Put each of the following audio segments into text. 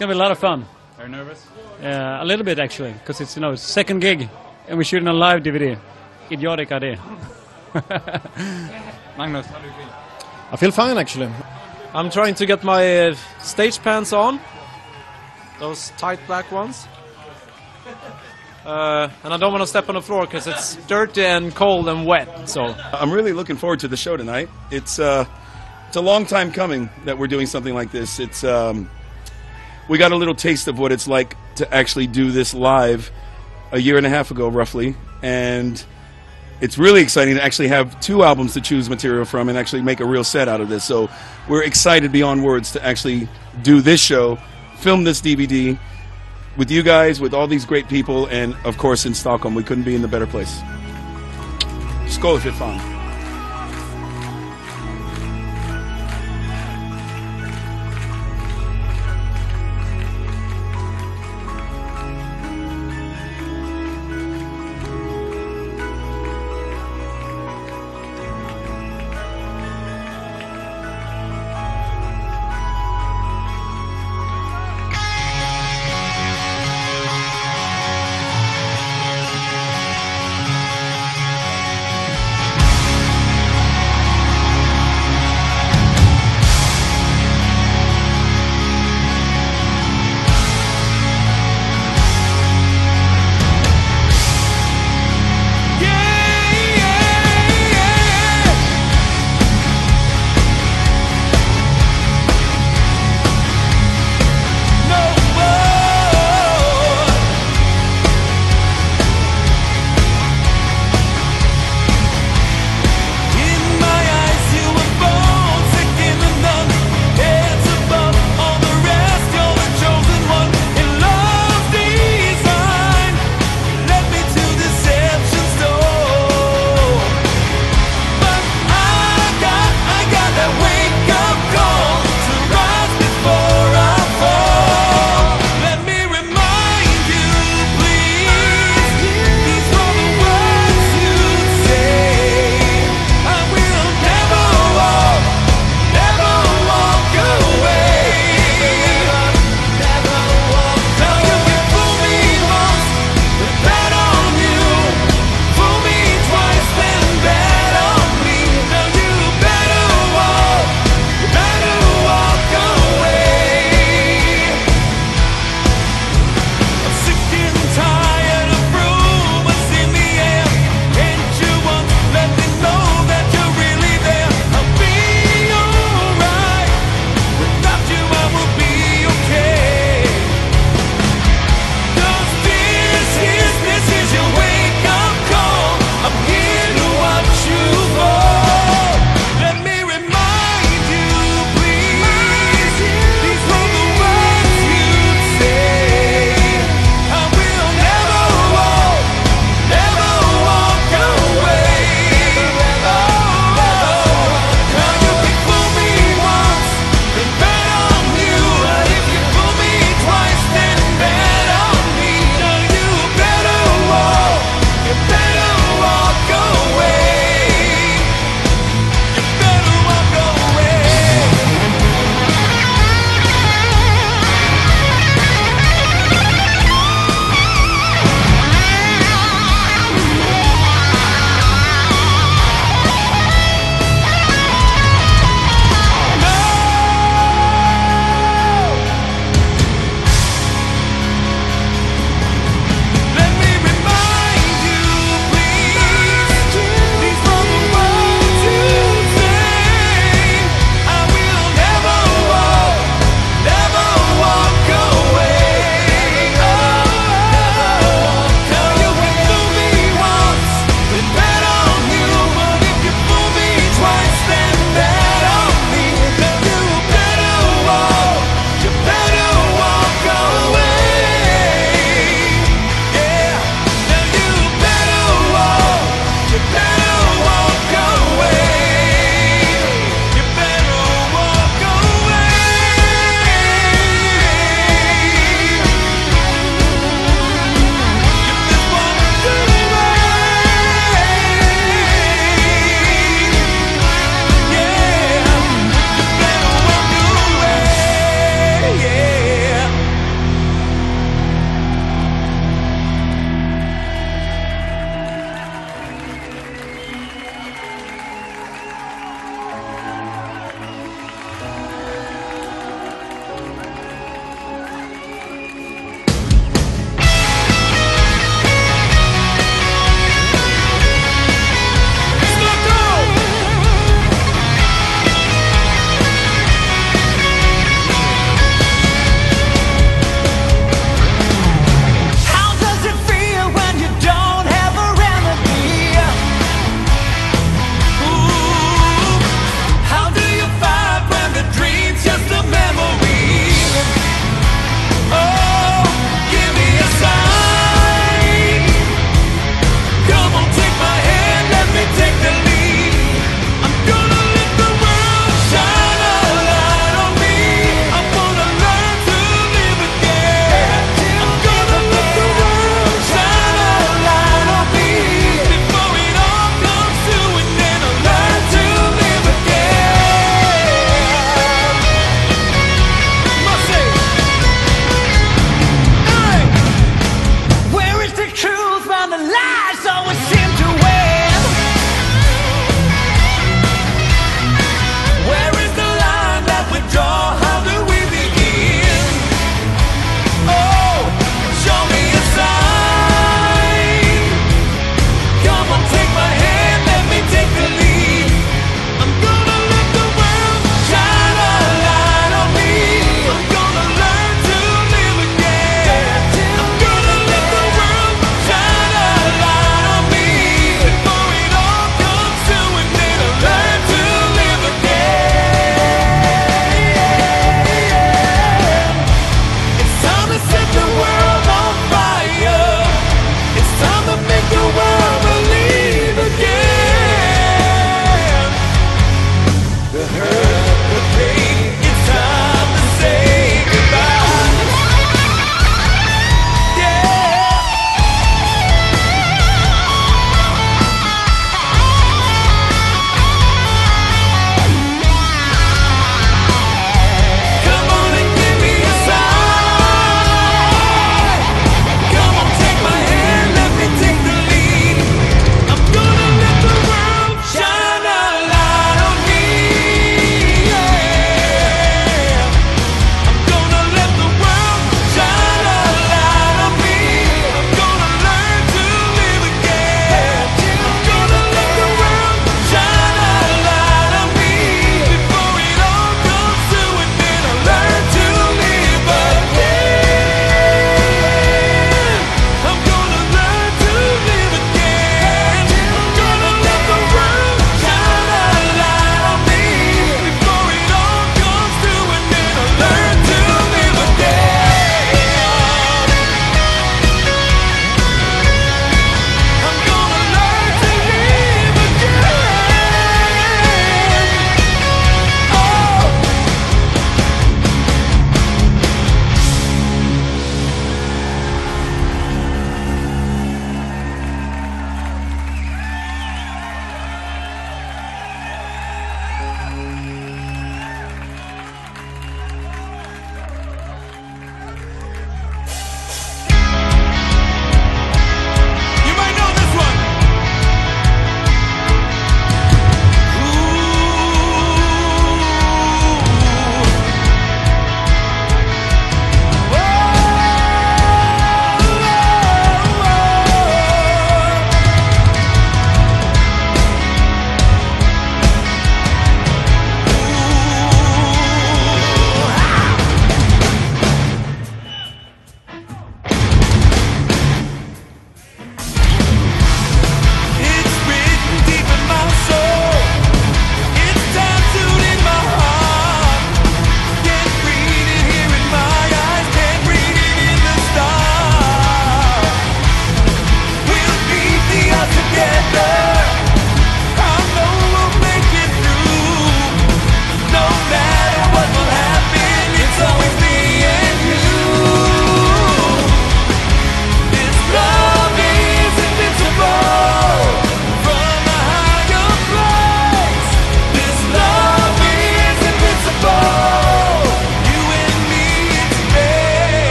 gonna be a lot of fun. Are you nervous? A little bit actually, because it's second gig, and we're shooting a live DVD. Idiotic idea. Magnus, how do you feel? I feel fine actually. I'm trying to get my stage pants on, those tight black ones. And I don't want to step on the floor because it's dirty and cold and wet. So I'm really looking forward to the show tonight. It's a long time coming that we're doing something like this. It's we got a little taste of what it's like to actually do this live a year and a half ago, roughly, and it's really exciting to actually have 2 albums to choose material from and actually make a real set out of this. So we're excited beyond words to actually do this show, film this DVD with you guys, with all these great people, and of course in Stockholm. We couldn't be in a better place. Skål för fan.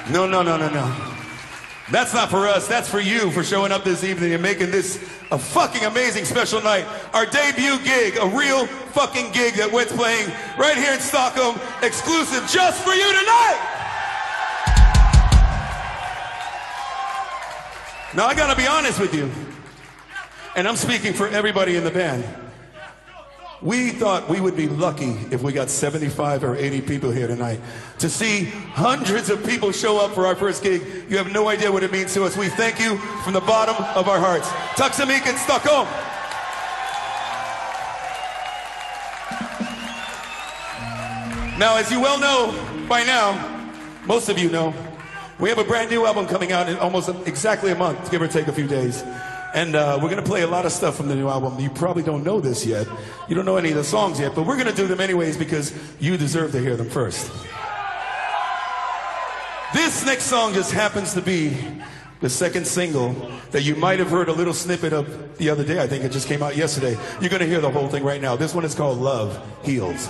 No, no, no, no, no. That's not for us. That's for you for showing up this evening and making this a fucking amazing special night. Our debut gig, a real fucking gig that Wet's playing right here in Stockholm, exclusive just for you tonight. Now I gotta be honest with you, and I'm speaking for everybody in the band. We thought we would be lucky if we got 75 or 80 people here tonight. To see hundreds of people show up for our first gig, you have no idea what it means to us. We thank you from the bottom of our hearts. Tack så mycket, Stockholm! Now, as you well know by now, most of you know, we have a brand new album coming out in almost exactly a month, give or take a few days. And we're going to play a lot of stuff from the new album. You probably don't know this yet. You don't know any of the songs yet, but we're going to do them anyways because you deserve to hear them first. This next song just happens to be the second single that you might have heard a little snippet of the other day. I think it just came out yesterday. You're going to hear the whole thing right now. This one is called Love Heals.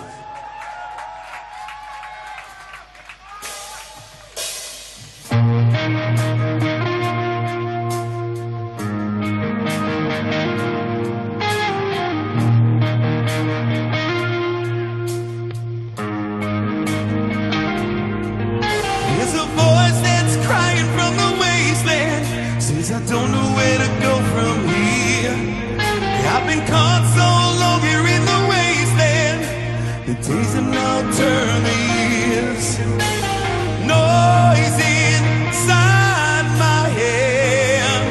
I don't know where to go from here. I've been caught so long here in the wasteland. The days have now turned to years. Noise inside my head.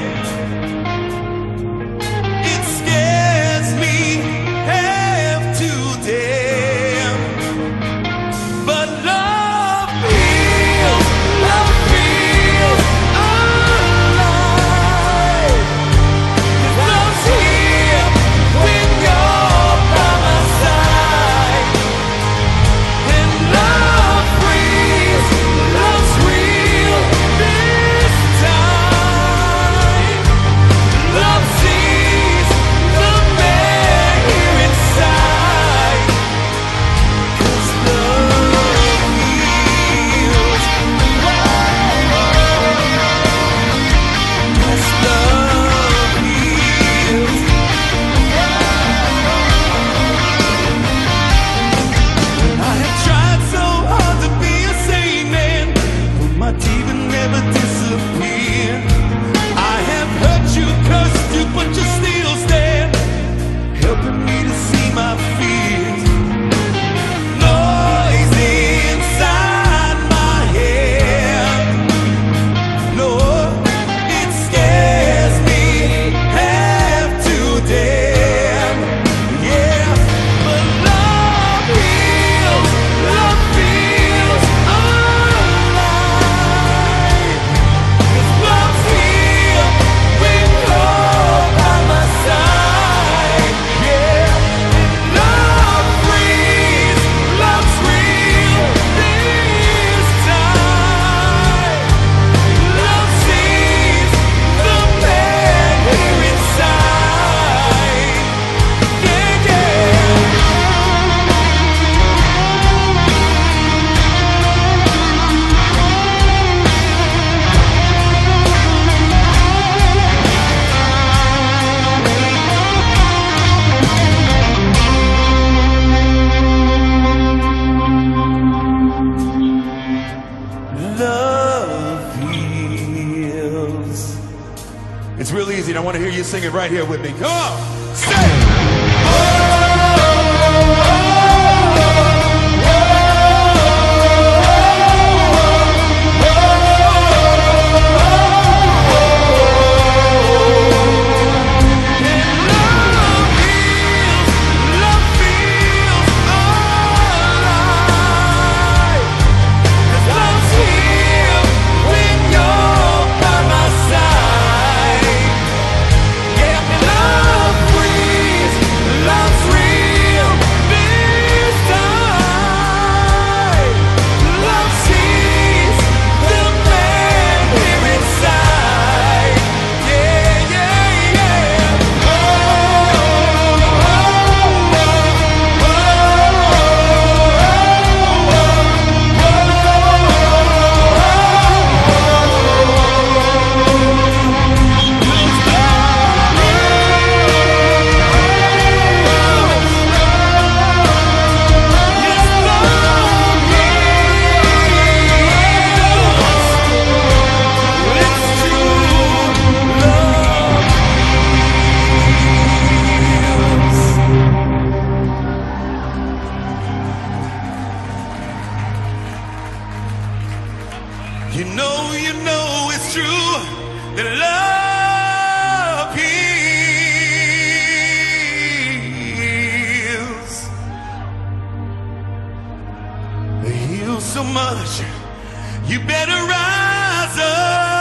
It scares me half to death. But love heals, love heals. It's real easy, and I want to hear you sing it right here with me. Come on, sing! Oh! Love You know it's true that love heals. It heals so much. You better rise up.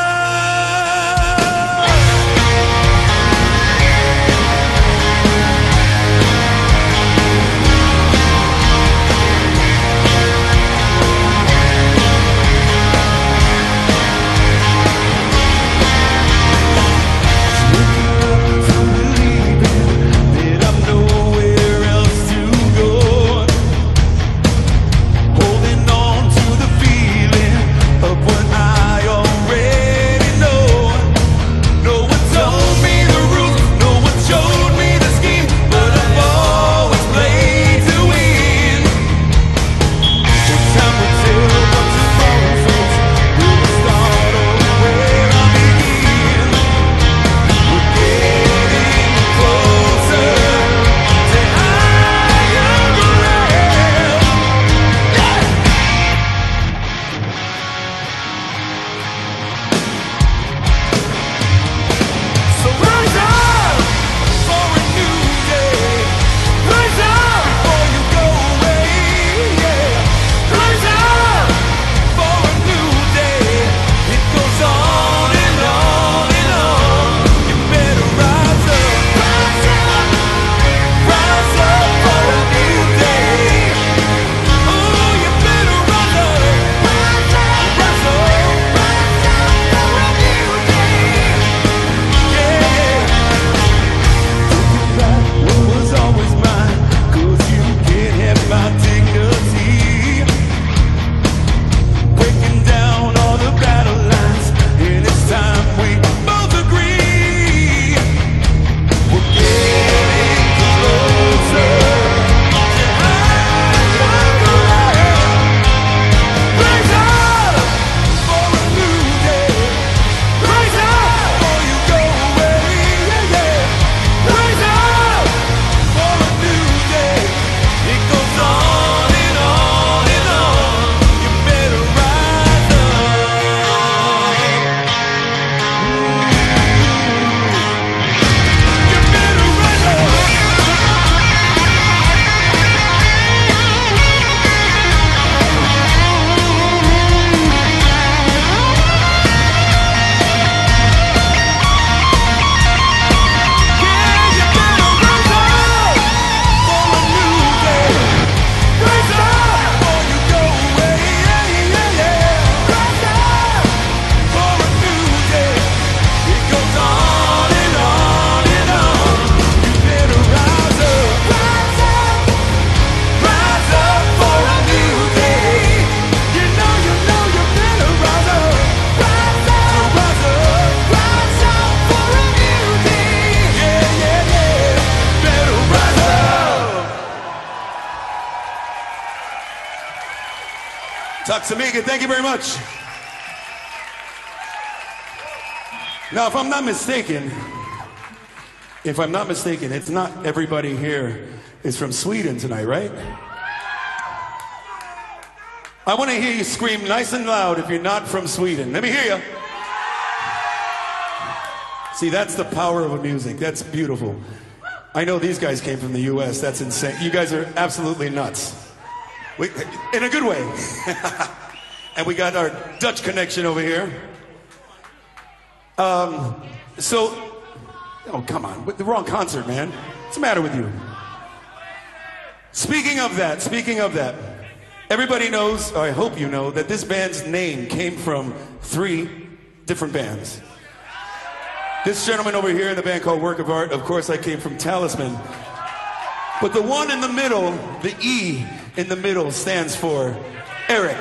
Taxamiga, thank you very much. Now, if I'm not mistaken, it's not everybody here is from Sweden tonight, right? I want to hear you scream nice and loud if you're not from Sweden. Let me hear you. See, that's the power of music. That's beautiful. I know these guys came from the U.S. That's insane. You guys are absolutely nuts. In a good way. And we got our Dutch connection over here. Oh, come on. The wrong concert, man. What's the matter with you? Speaking of that, everybody knows, or I hope you know, that this band's name came from 3 different bands. This gentleman over here in the band called Work of Art, of course I came from Talisman. But the one in the middle, the E in the middle, stands for Eric.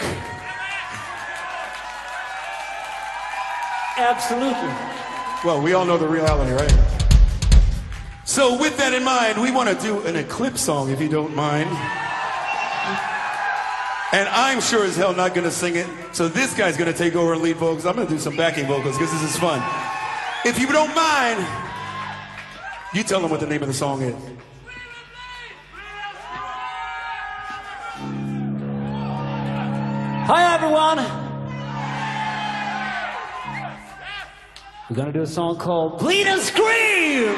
Absolutely. Well, we all know the reality, right? So with that in mind, we want to do an Eclipse song, if you don't mind. And I'm sure as hell not going to sing it, so this guy's going to take over and lead vocals. I'm going to do some backing vocals, because this is fun. If you don't mind, you tell them what the name of the song is. Hi everyone! We're gonna do a song called Bleed and Scream!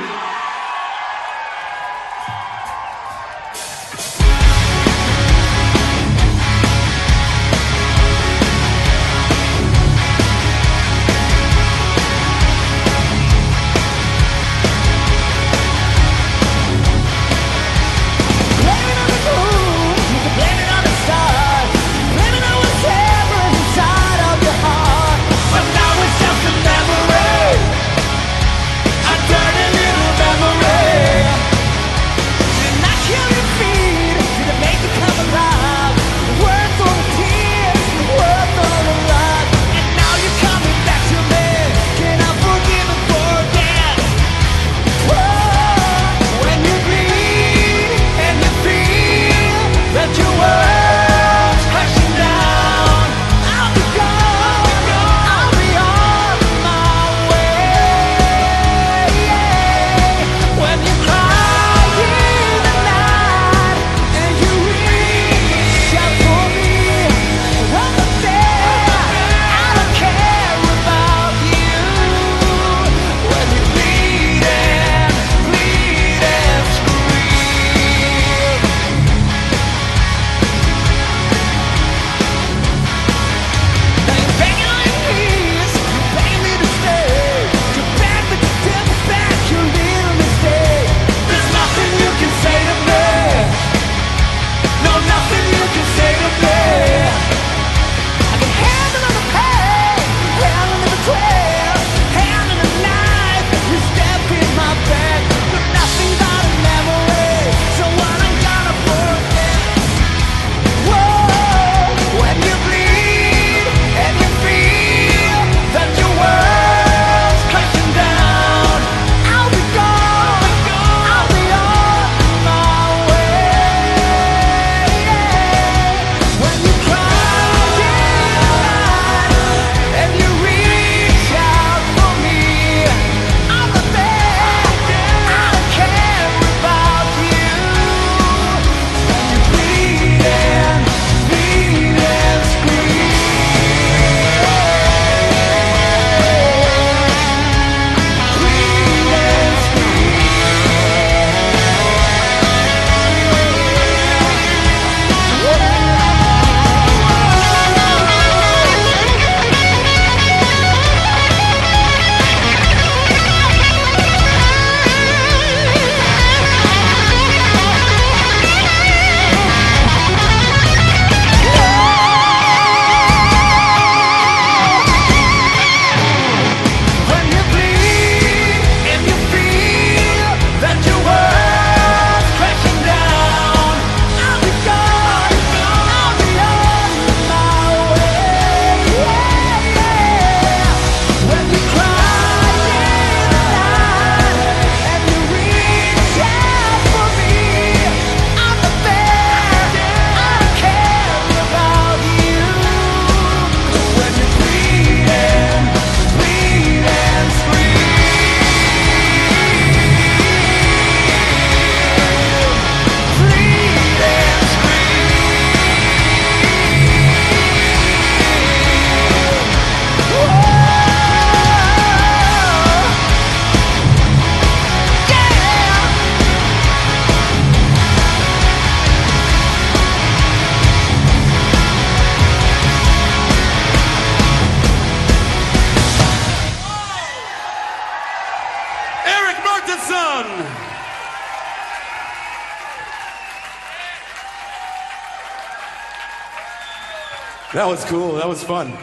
That was cool. That was fun.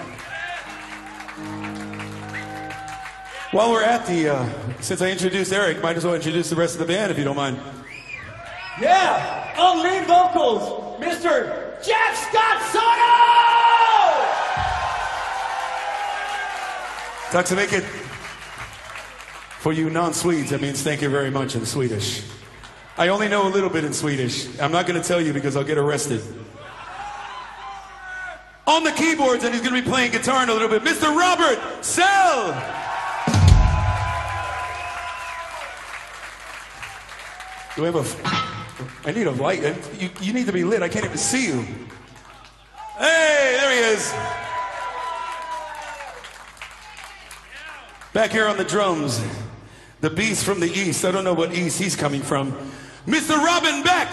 While we're at the, since I introduced Eric, might as well introduce the rest of the band if you don't mind. Yeah! On lead vocals, Mr. Jack Scott Soto! Tack så mycket. For you non-Swedes, that means thank you very much in Swedish. I only know a little bit in Swedish. I'm not going to tell you because I'll get arrested. On the keyboards, and he's going to be playing guitar in a little bit, Mr. Robert Sell! Do we have a... I need a light. You need to be lit. I can't even see you. Hey, there he is. Back here on the drums, the beast from the east. I don't know what east he's coming from. Mr. Robin Beck.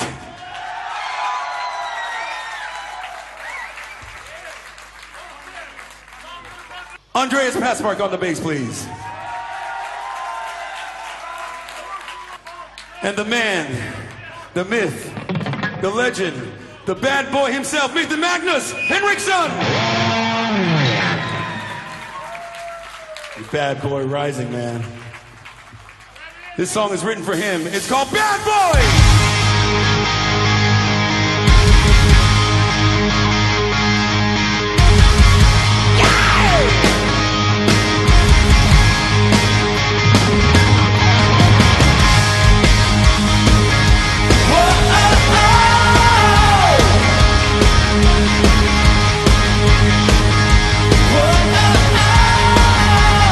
Andreas Passmark on the bass, please. And the man, the myth, the legend, the bad boy himself, Mr. Magnus Henriksson. Bad Boy Rising, man. This song is written for him. It's called Bad Boy!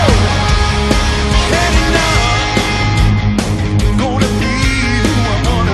Gonna be who I wanna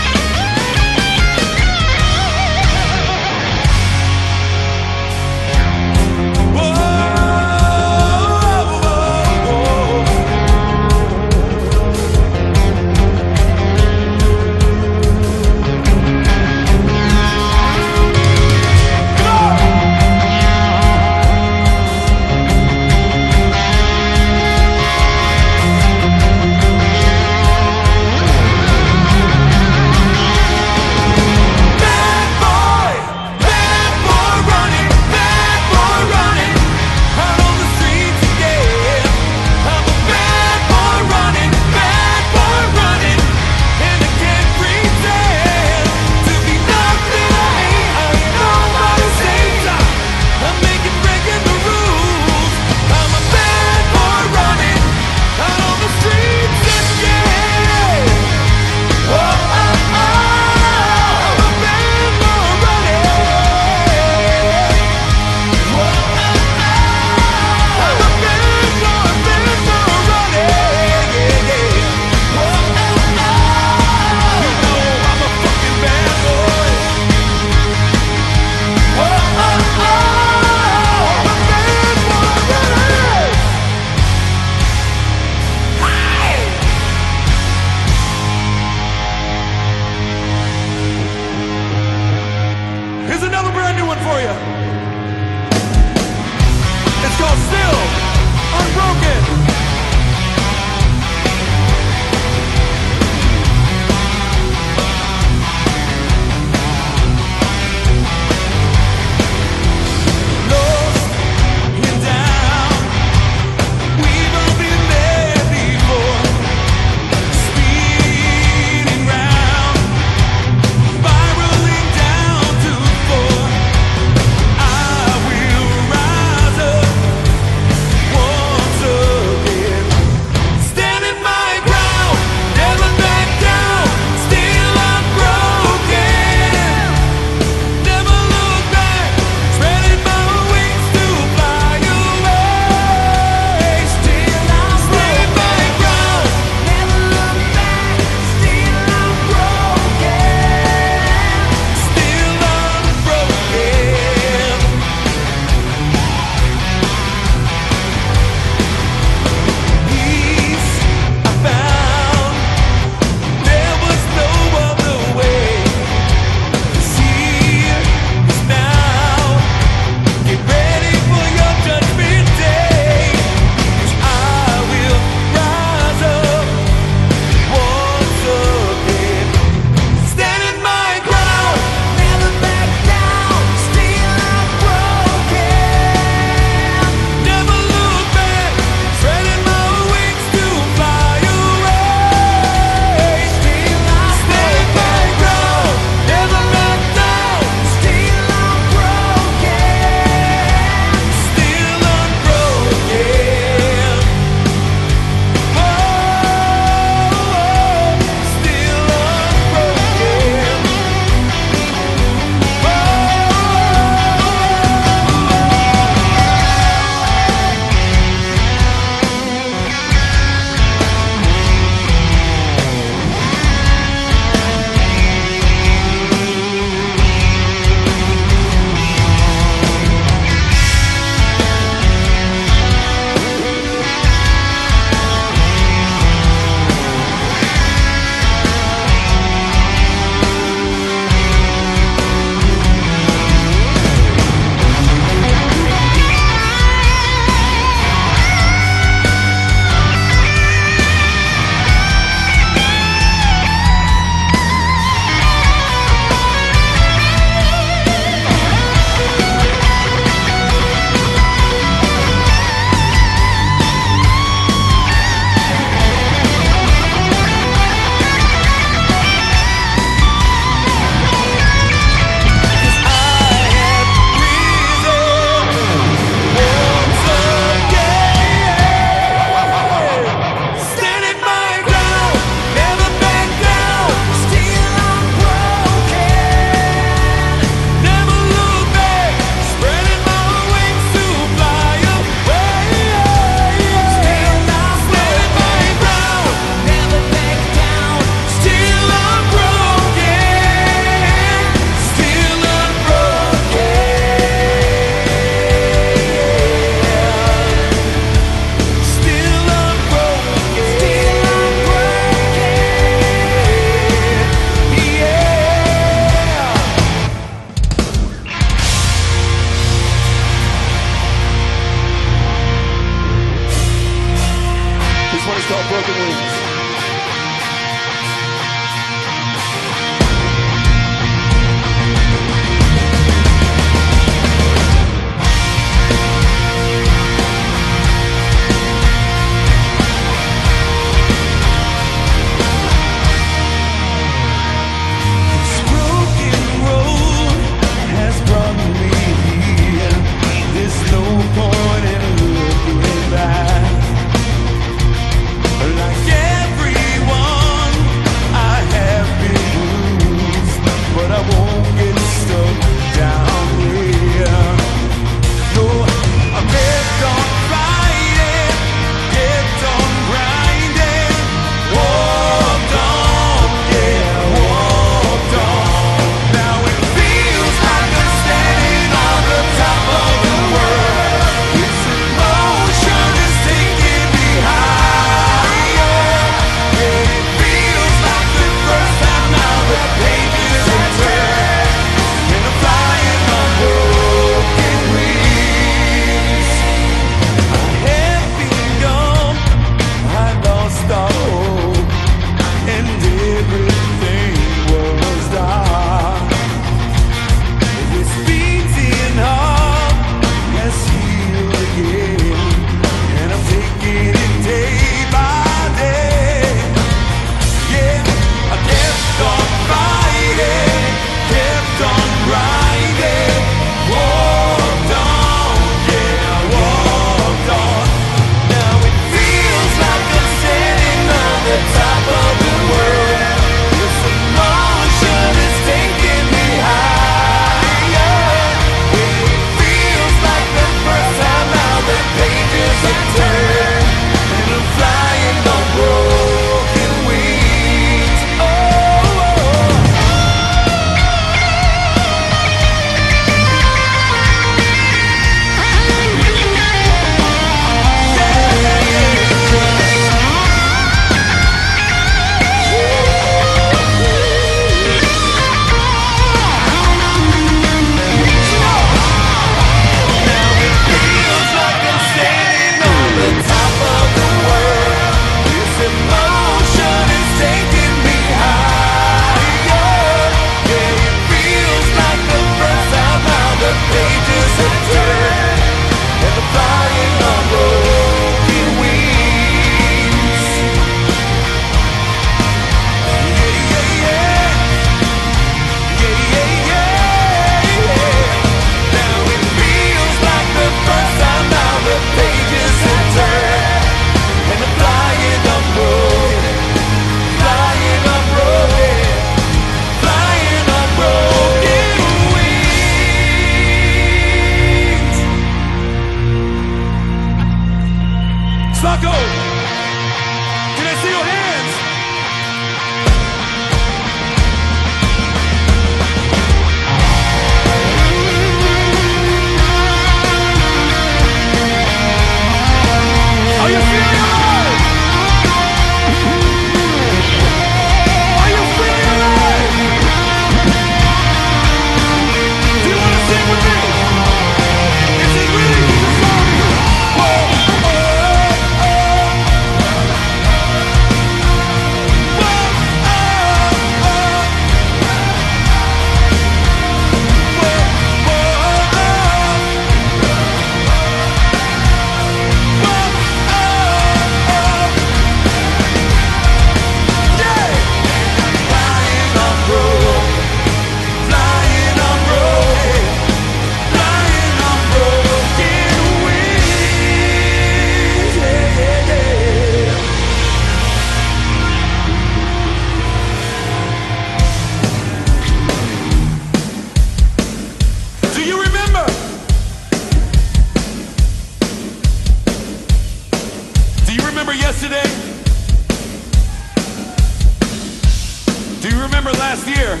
Do you remember last year?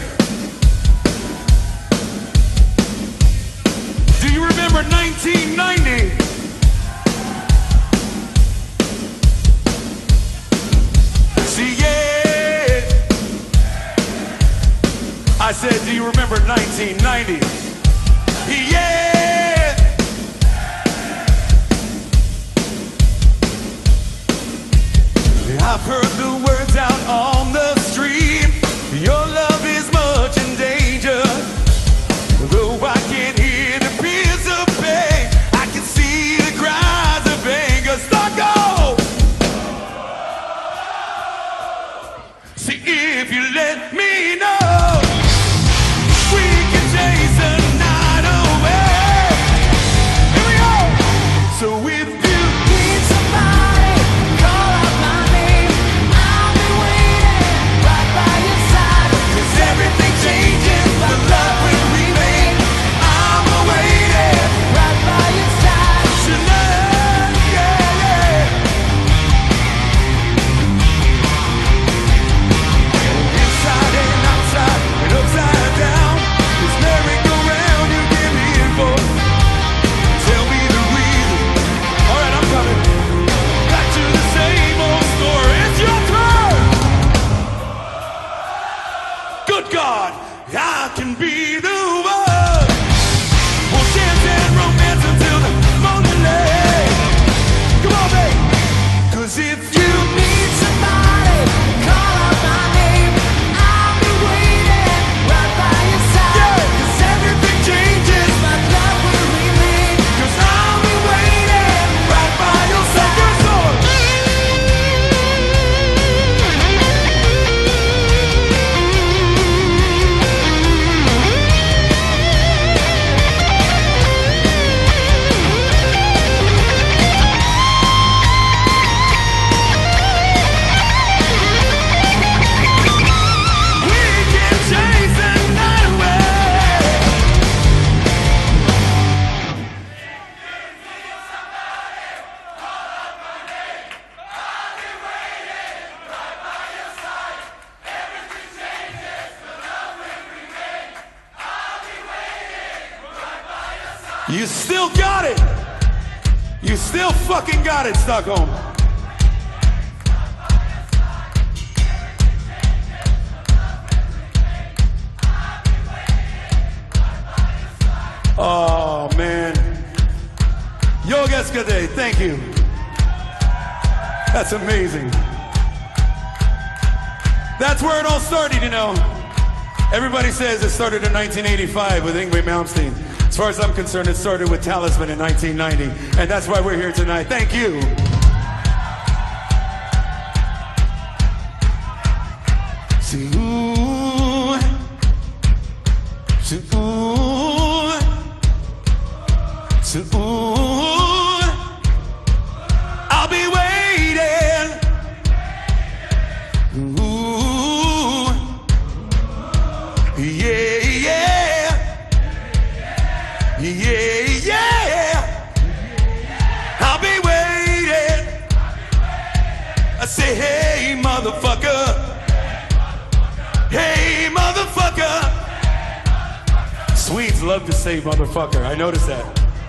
Do you remember 1990? See, yeah. I said, do you remember 1990? Yeah. I've heard the words out on the street. Your love is much in danger. Though I can't hear the peals of pain, I can see the cries of anger. Stocko! See, if you let me know, we can chase the night away. Here we go! So if you need somebody, call out my name. I'll be waiting right by your side. 'Cause everything changes, but love will remain. I'm waiting right by your side tonight, yeah, yeah. Inside and outside and upside down, this merry-go-round you give me info. Tell me the reason. All right, I'm coming back to the same old story. It's your turn. Good God, I can be the one. We'll dance and romance until the morning light. Come on, babe. 'Cause if you need somebody, call out my name. I'll be waiting right by your side. Yeah. 'Cause everything changes, but love will remain. 'Cause I'll be waiting right by your side. We can chase the night away. You still got it. You still fucking got it, Stockholm. Oh, man. Yogeska, thank you. That's amazing. That's where it all started, you know. Everybody says it started in 1985 with Yngwie Malmsteen. As far as I'm concerned, it started with Talisman in 1990. And that's why we're here tonight. Thank you. See, ooh, see, ooh, see, ooh, I'll be waiting. Ooh, yeah, yeah, yeah, yeah. I'll be waiting. I say, hey, motherfucker. Hey, motherfucker. Swedes love to say motherfucker. I noticed that.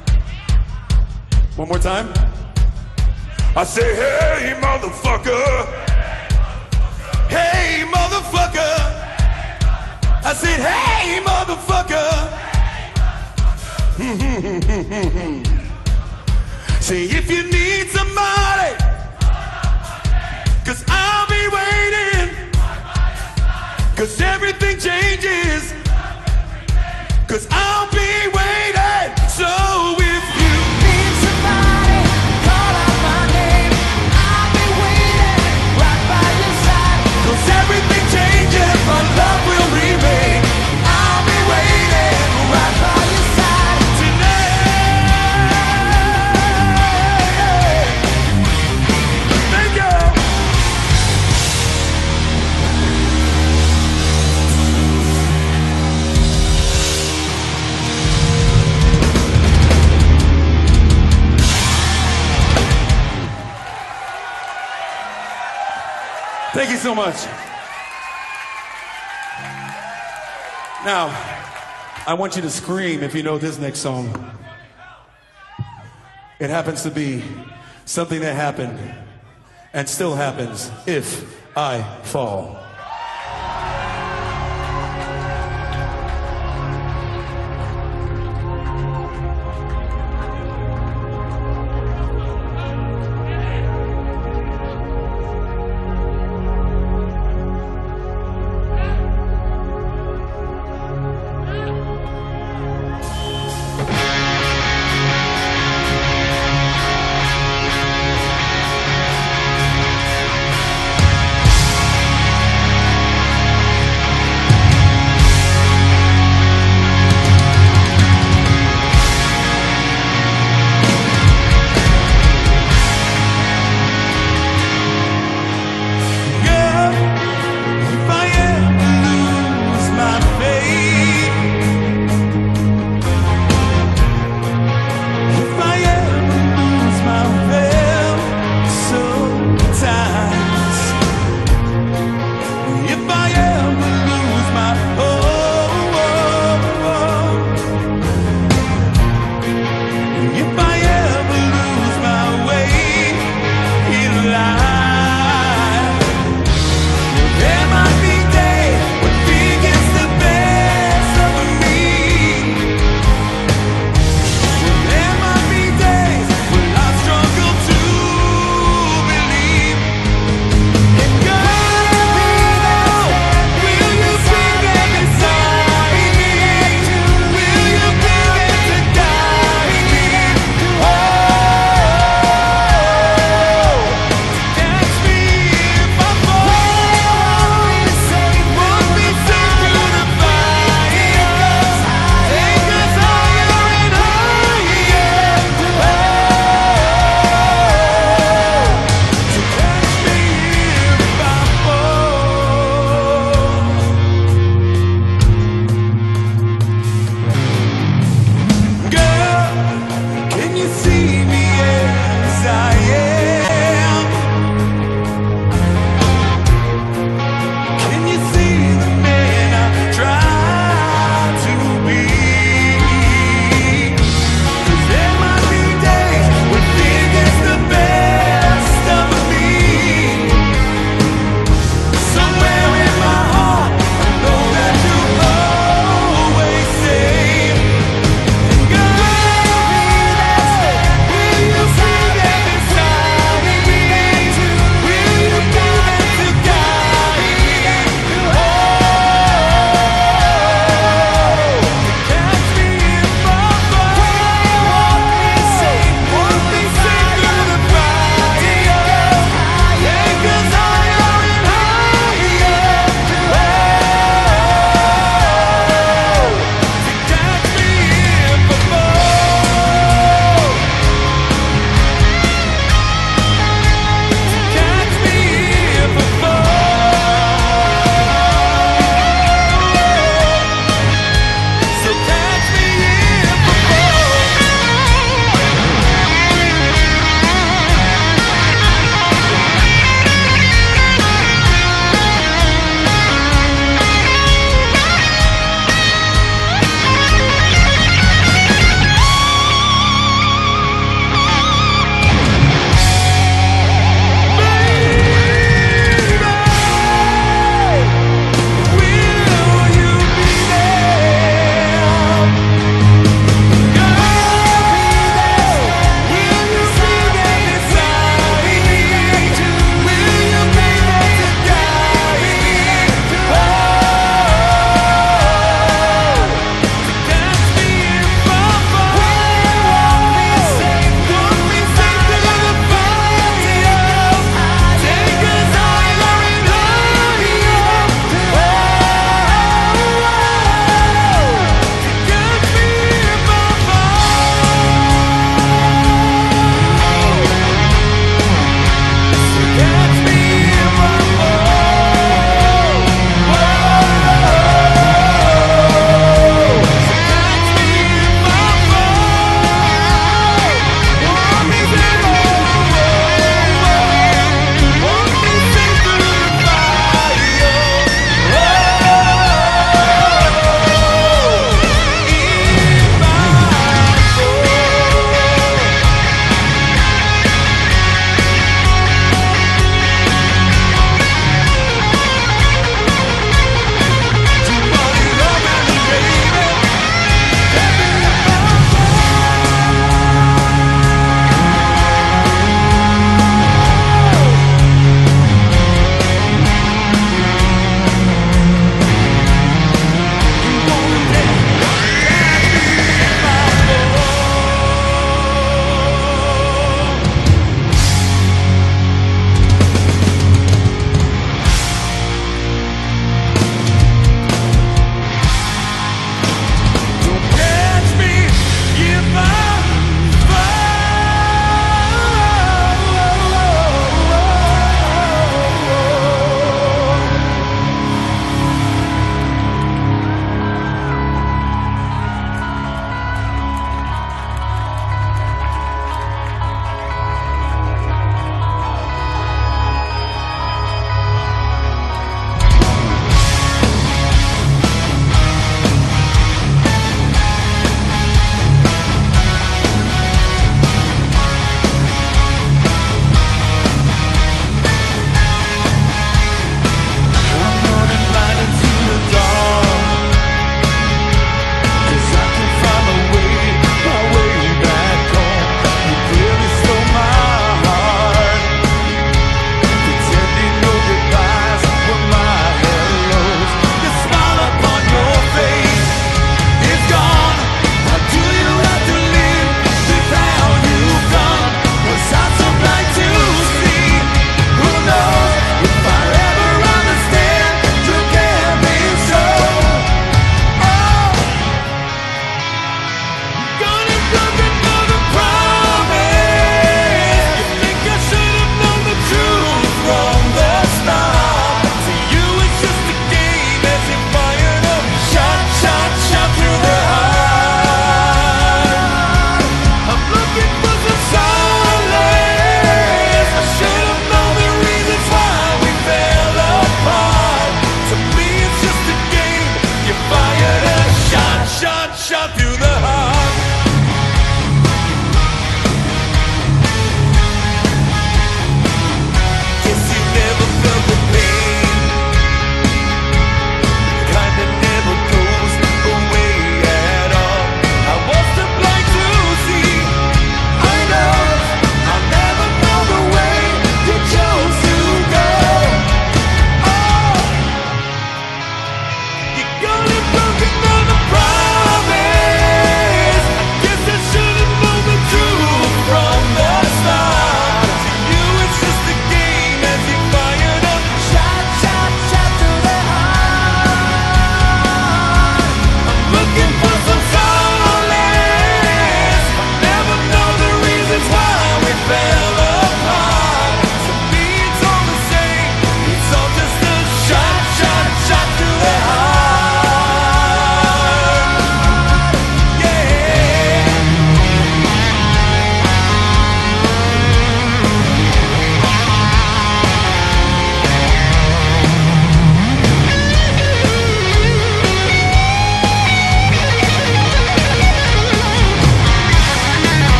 One more time. I say, hey, motherfucker. Hey, motherfucker. I said, hey, motherfucker. Say, if you need somebody, 'cause I'll be waiting. 'Cause everything changes. 'Cause I'll be waiting. So if you need somebody, call out my name. I'll be waiting right by your side. 'Cause everything changes, but love will remain. I'll be waiting right by your side tonight. Thank you. Thank you so much. Now, I want you to scream if you know this next song. It happens to be something that happened and still happens if I fall.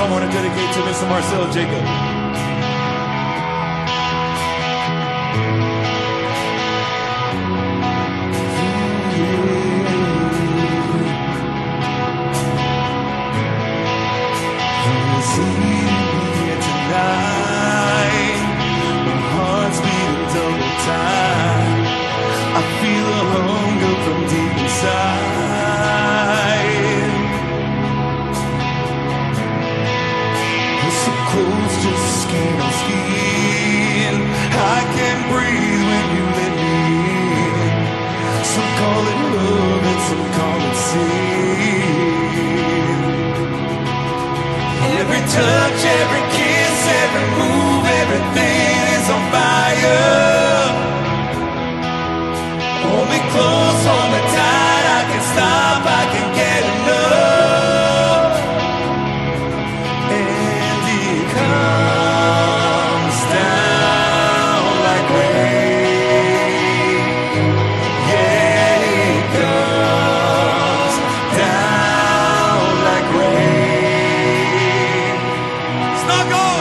I want to dedicate to Mr. Marcel Jacob. Here tonight, my heart's beating double time. I feel a hunger from deep inside. We're so close, just skin on skin. I can't breathe when you let me in. Some call it love and some call it sin. Every touch, every kiss, every move, everything is on fire. Hold me close, hold me tight, I can stop, I can get enough. And it comes down like rain. Yeah, it comes down like rain. Snuggle!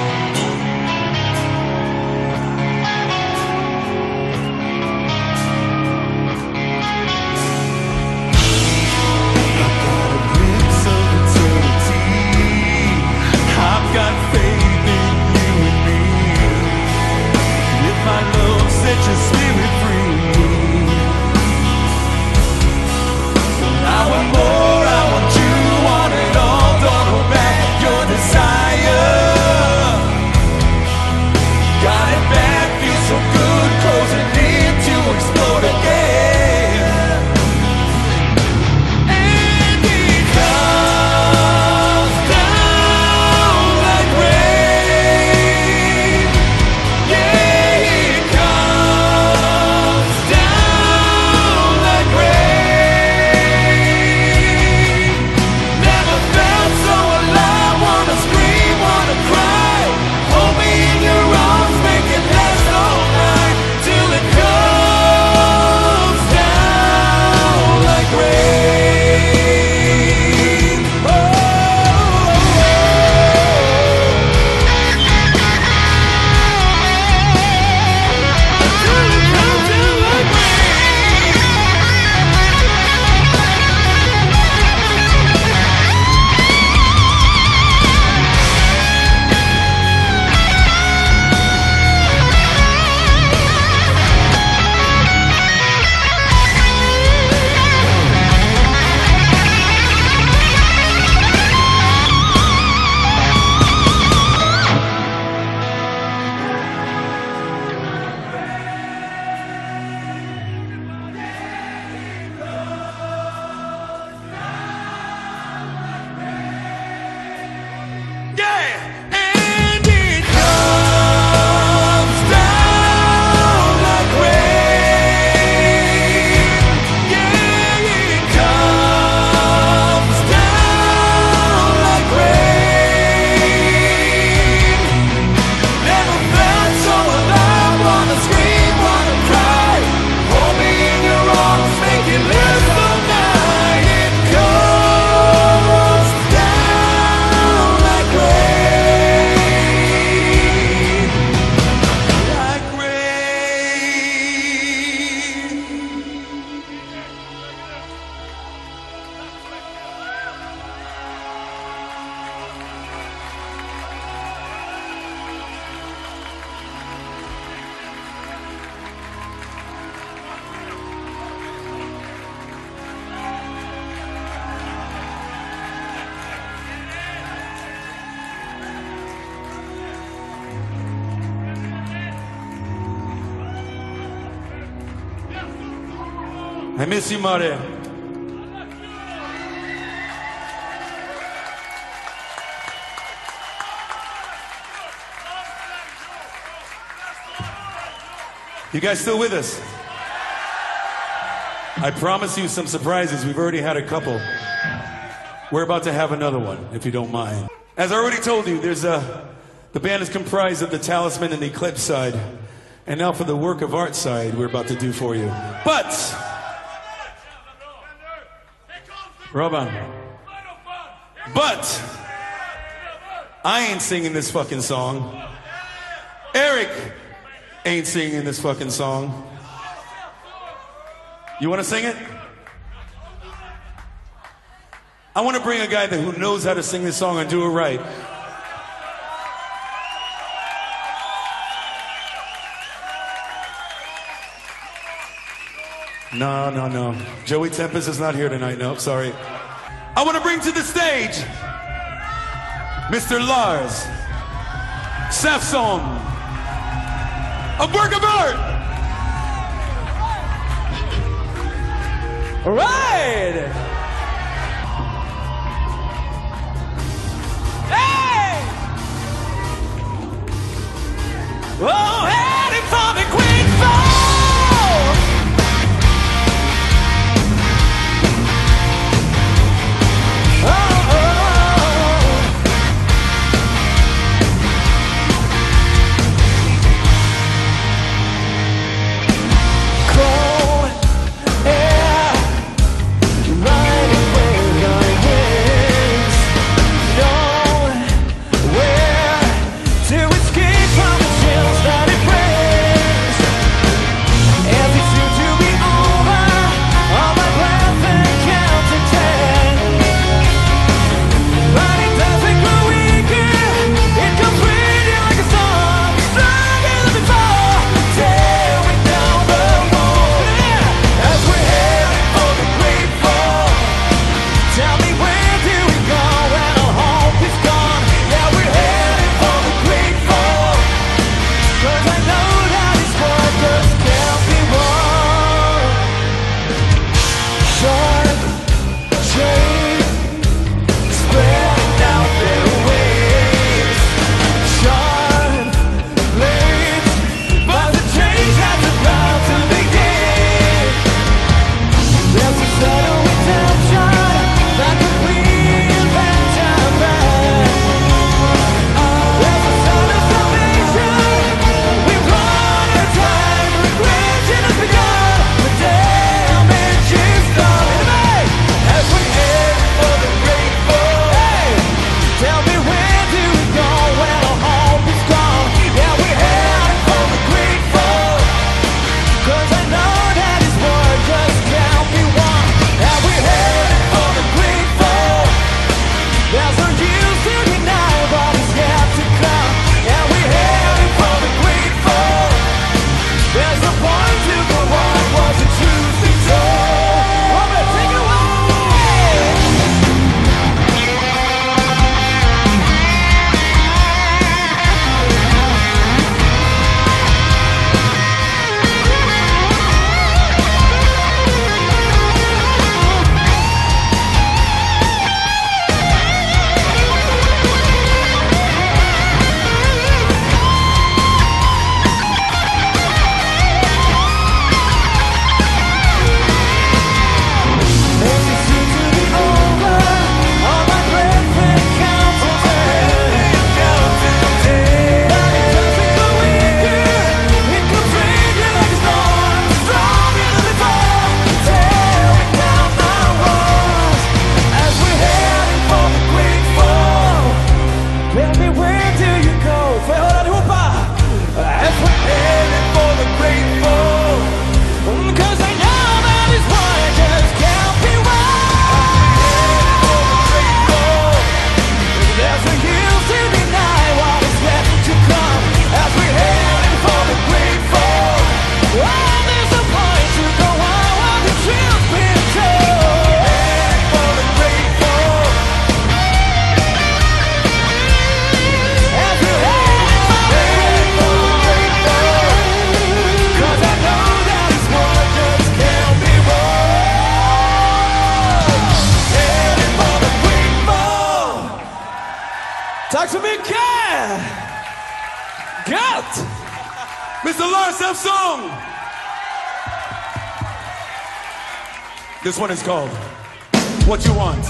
I've got faith in you and me. If my love set your spirit free, I want more, I want you, want it all. Don't hold back your desire. Got it back, feels so good, closing in to explode again. And it comes down like rain. Yeah, it comes down like rain. Never felt so alive, wanna scream, wanna cry. Hold me in your arms, make it last all night, till it comes down like rain. Oh, till it comes down like yeah, and it comes down like rain. Yeah, it comes down like rain. Never felt so alive, wanna scream, wanna cry. Hold me in your arms, make it last all night. It comes down like rain, like rain. I miss you, Mare. You guys still with us? I promise you some surprises. We've already had a couple. We're about to have another one, if you don't mind. As I already told you, the band is comprised of the Talisman and the Eclipse side. And now for the work of art side we're about to do for you. But, Robin, but, I ain't singing this fucking song. Eric ain't singing this fucking song. You want to sing it? I want to bring a guy who knows how to sing this song and do it right. No. Joey Tempest is not here tonight. No, sorry. I want to bring to the stage Mr. Lars Safson, a work of art. All right. Hey! Oh, heading for the Great Fall. Tack så mycket! Gött! Mr. Lars Safson! This one is called What You Want.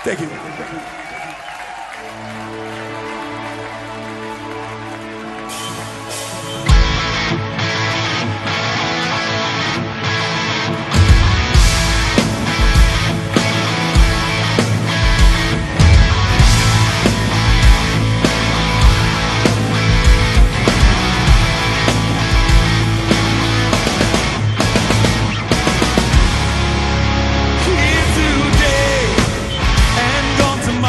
Thank you. Here today and gone tomorrow.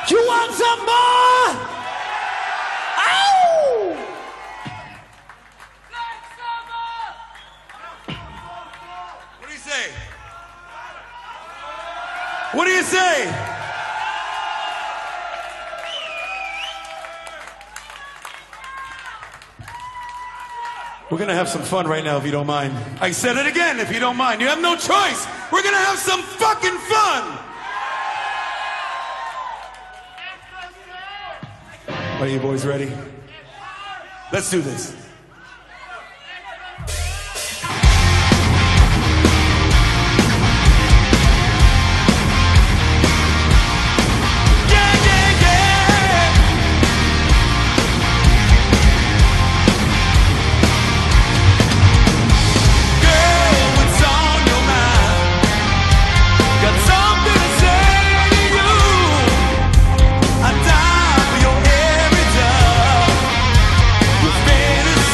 You want some more? Ow! What do you say? What do you say? We're gonna have some fun right now if you don't mind. I said it again, if you don't mind. You have no choice. We're gonna have some fucking fun. Are you boys ready? Let's do this. Fantasy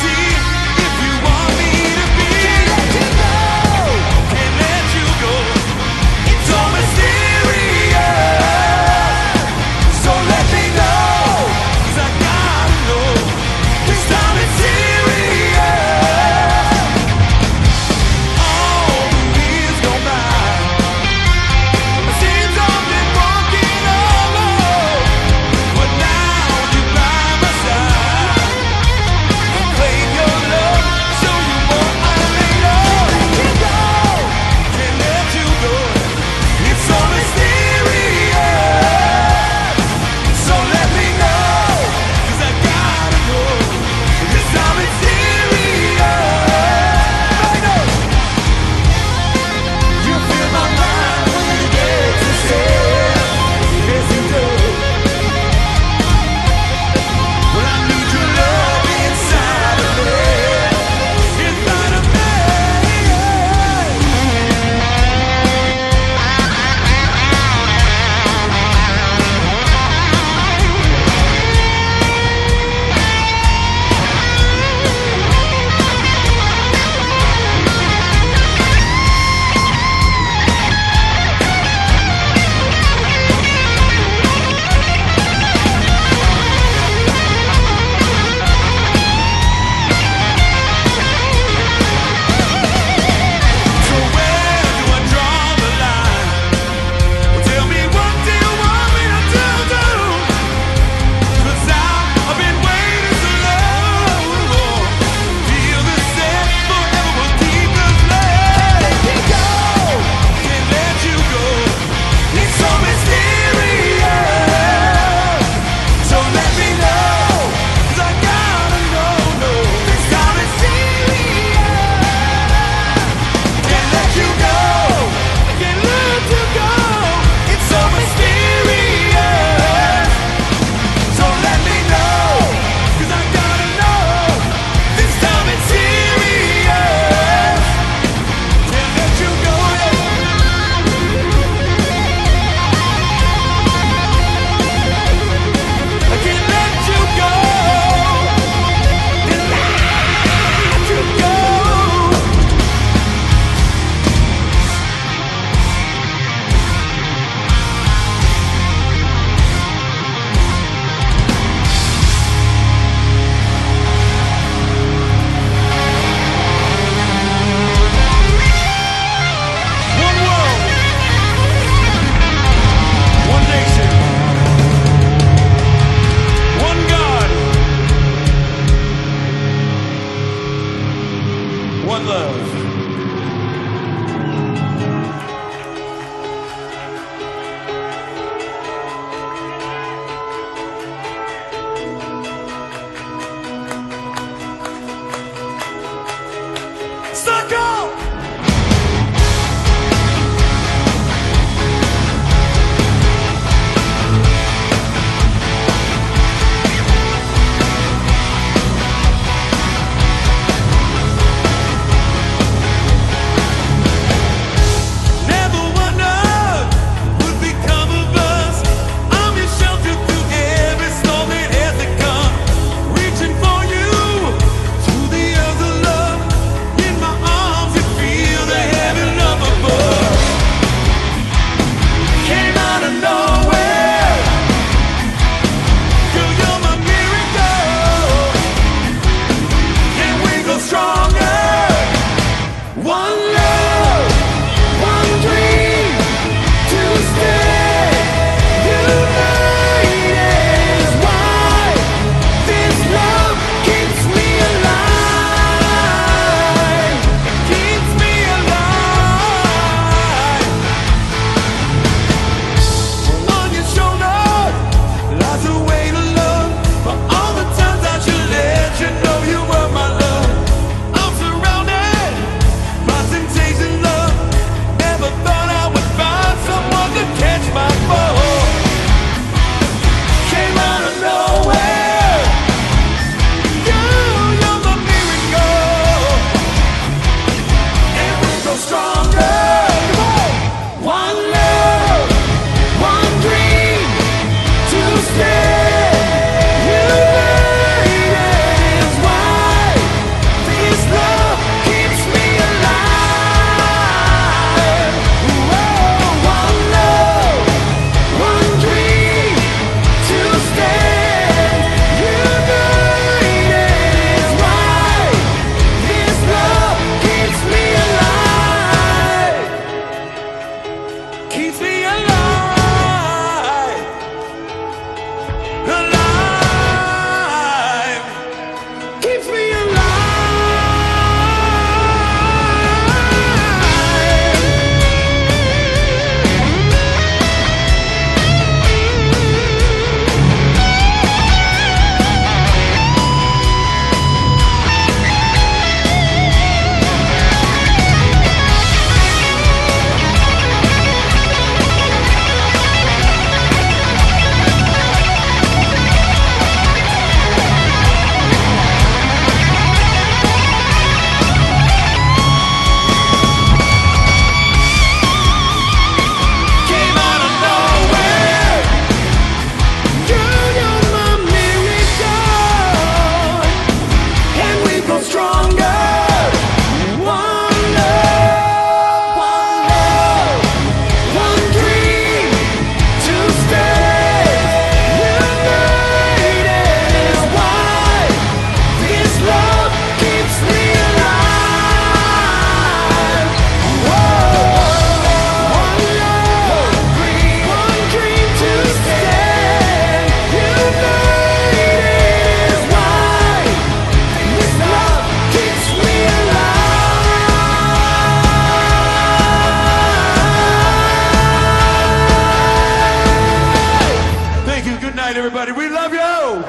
night, everybody. We love you.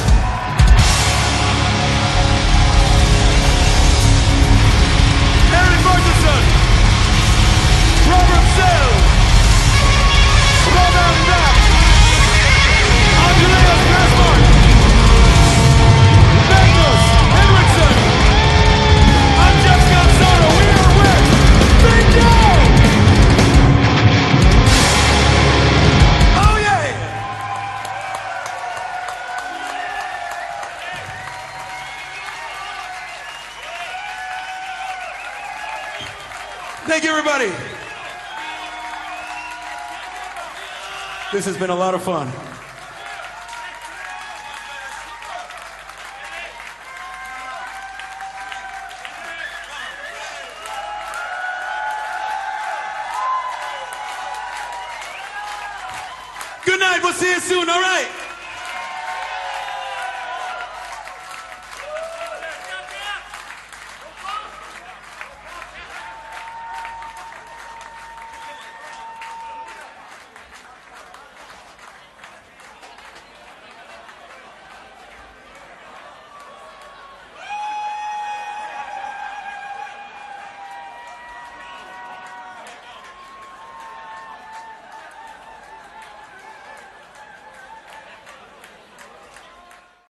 Eric Martinson, Robert Sell, Robert Knapp, Andreas Glassmark, Magnus Henriksen, I'm Jeff Scansano. We are with Big Joe. Oh yeah. Thank you, everybody. This has been a lot of fun. Good night. We'll see you soon. All right.